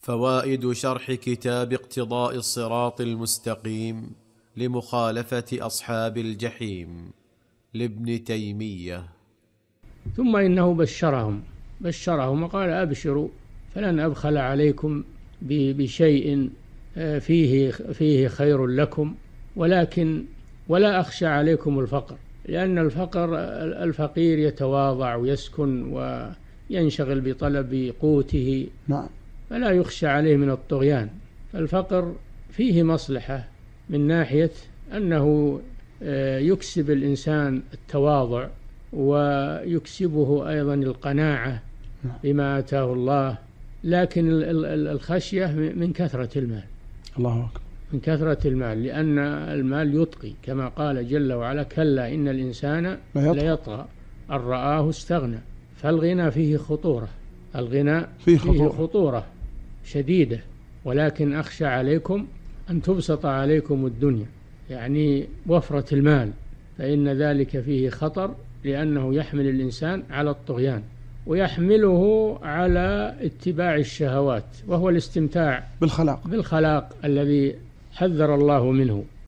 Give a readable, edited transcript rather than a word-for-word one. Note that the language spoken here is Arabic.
فوائد شرح كتاب اقتضاء الصراط المستقيم لمخالفة أصحاب الجحيم لابن تيمية. ثم إنه بشرهم وقال: أبشروا فلن أبخل عليكم بشيء فيه خير لكم، ولكن ولا أخشى عليكم الفقر، لأن الفقير يتواضع ويسكن وينشغل بطلب قوته، فلا يخشى عليه من الطغيان. الفقر فيه مصلحة من ناحية أنه يكسب الإنسان التواضع، ويكسبه أيضا القناعة بما آتاه الله، لكن الخشية من كثرة المال. الله أكبر. من كثرة المال، لأن المال يطغي، كما قال جل وعلا: كلا إن الإنسان ليطغى أن رآه استغنى. فالغنى فيه خطورة، فيه خطورة شديدة. ولكن أخشى عليكم أن تبسط عليكم الدنيا، يعني وفرة المال، فإن ذلك فيه خطر، لأنه يحمل الإنسان على الطغيان ويحمله على اتباع الشهوات، وهو الاستمتاع بالخلاق الذي حذر الله منه.